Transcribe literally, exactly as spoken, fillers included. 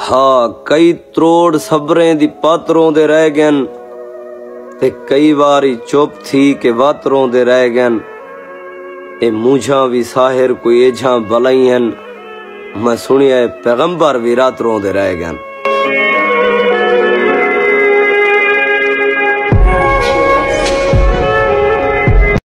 हाँ कई त्रोड़ सबरें दी पात्रों दे रह गन ते कई बारी चुप थी के वातरों दे रह गन। ए मूझा भी साहिर कोई एझा भलाई हन, मैं सुनिया पैगंबर भी रातरों दे रह गन।